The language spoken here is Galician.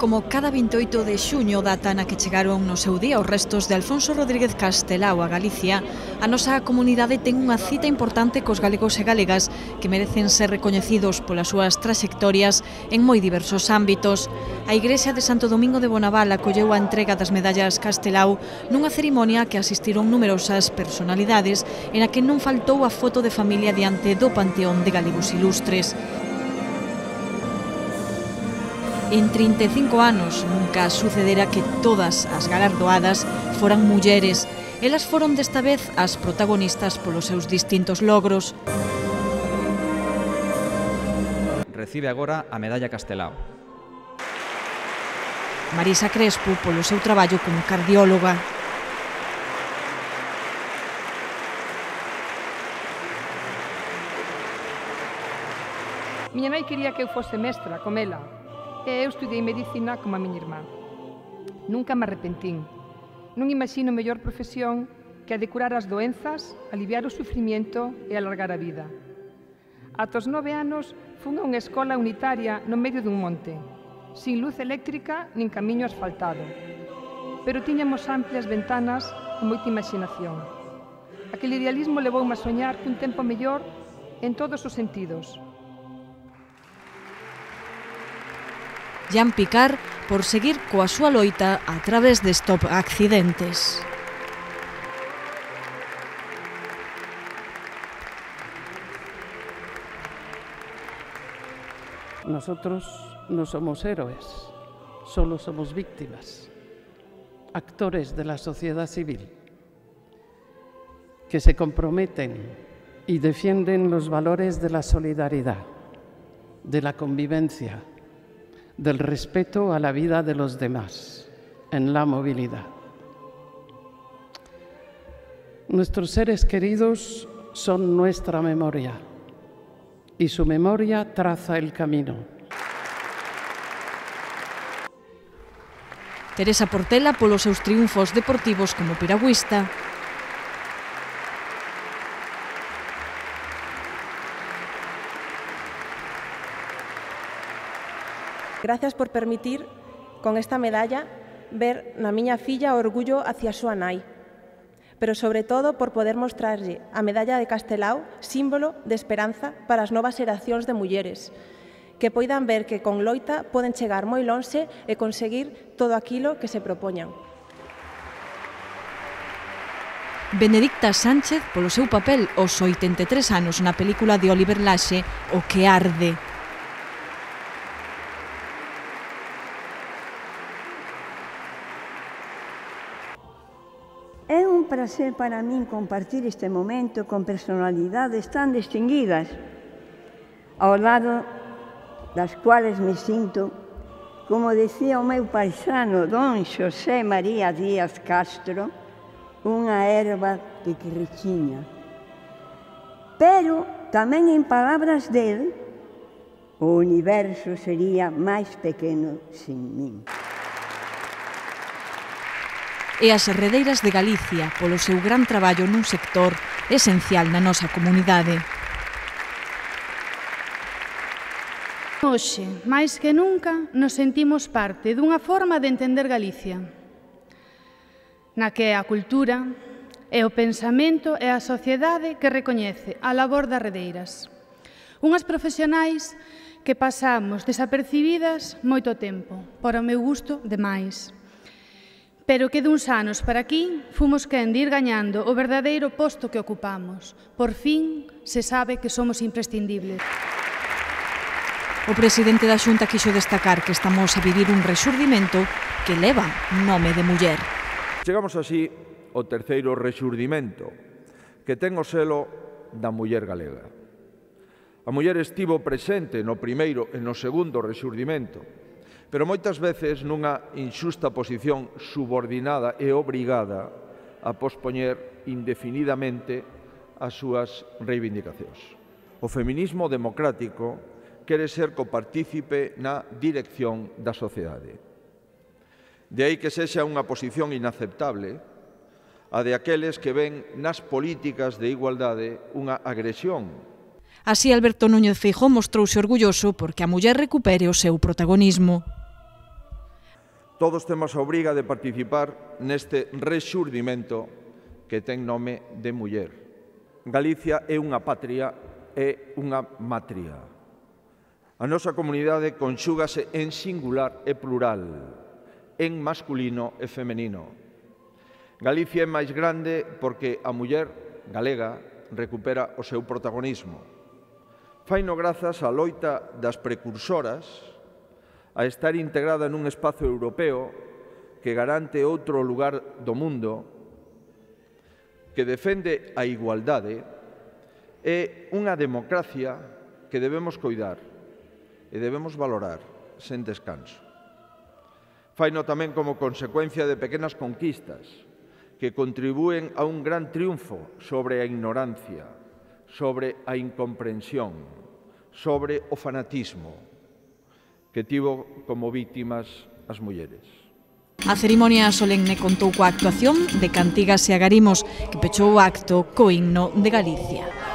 Como cada 28 de xuño, data na que chegaron no seu día os restos de Alfonso Rodríguez Castelao a Galicia, a nosa comunidade ten unha cita importante cos galegos e galegas que merecen ser recoñecidos polas súas traxectorias en moi diversos ámbitos. A Igrexa de Santo Domingo de Bonaval acolleu a entrega das medallas Castelao nunha cerimonia que asistiron numerosas personalidades en a que non faltou a foto de familia diante do Panteón de Galegos Ilustres. En 35 anos nunca sucedera que todas as galardoadas foran mulleres. Elas foron desta vez as protagonistas polos seus distintos logros. Recibe agora a medalla Castelao. Marisa Crespo polo seu traballo como cardióloga. Miña nai quería que eu fose mestra, como ela. E eu estudiei medicina como a miña irmá. Nunca me arrepentín. Non imagino mellor profesión que a de curar as doenzas, aliviar o sufrimiento e alargar a vida. Ata os 9 anos fun a unha escola unitaria no medio dun monte, sin luz eléctrica nin camiño asfaltado. Pero tiñamos amplias ventanas e moita imaginación. Aquel idealismo levoume a soñar cun tempo mellor en todos os sentidos. Jan Picard por seguir coa súa loita a través de Stop Accidentes. Nosotros no somos héroes, solo somos víctimas, actores de la sociedad civil, que se comprometen y defienden los valores de la solidaridad, de la convivencia, del respeto a la vida de los demás, en la movilidad. Nuestros seres queridos son nuestra memoria y su memoria traza el camino. Teresa Portela polos seus triunfos deportivos como piragüista. Gracias por permitir, con esta medalla, ver na miña filla o orgullo hacia a súa nai, pero sobre todo por poder mostrarlle a medalla de Castelao, símbolo de esperanza para as novas xeracións de mulleres, que poidan ver que con loita poden chegar moi lonxe e conseguir todo aquilo que se propoñan. Benedicta Sánchez polo seu papel aos 83 anos na película de Oliver Laxe, O que arde. É un prazer para min compartir este momento con personalidades tan distinguidas, ao lado das cuales me sinto, como decía o meu paisano don Xosé María Díaz Castro, unha erva que rechiña. Pero tamén en palabras del, o universo sería máis pequeno sin min. E as Herredeiras de Galicia polo seu gran traballo nun sector esencial na nosa comunidade. Hoxe, máis que nunca, nos sentimos parte dunha forma de entender Galicia, na que é a cultura, é o pensamento e a sociedade que recoñece a labor das redeiras. Unhas profesionais que pasamos desapercibidas moito tempo, por o meu gusto, demais. Pero que duns anos para aquí fomos quen de ir gañando o verdadeiro posto que ocupamos. Por fin se sabe que somos imprescindibles. O presidente da Xunta quixo destacar que estamos a vivir un rexurdimento que leva nome de muller. Chegamos así ao terceiro rexurdimento, que ten o selo da muller galega. A muller estivo presente no primeiro e no segundo rexurdimento, pero moitas veces nunha inxusta posición subordinada e obrigada a pospoñer indefinidamente as súas reivindicacións. O feminismo democrático quere ser copartícipe na dirección da sociedade. De aí que sexa unha posición inaceptable a de aqueles que ven nas políticas de igualdade unha agresión. Así, Alberto Núñez Feijóo mostrouse orgulloso porque a muller recupere o seu protagonismo. todos temos a obriga de participar neste rexurdimento que ten nome de muller. Galicia é unha patria, é unha matria. A nosa comunidade conxúgase en singular e plural, en masculino e femenino. Galicia é máis grande porque a muller galega recupera o seu protagonismo. Faino grazas á loita das precursoras a estar integrada nun espazo europeo que garante outro lugar do mundo, que defende a igualdade, é unha democracia que debemos coidar e debemos valorar sen descanso. Faino tamén como consecuencia de pequenas conquistas que contribúen a un gran triunfo sobre a ignorancia, sobre a incomprensión, sobre o fanatismo, que tivo como víctimas as mulleres. A cerimonia solemne contou coa actuación de Cantigas e Agarimos, que pechou o acto co himno de Galicia.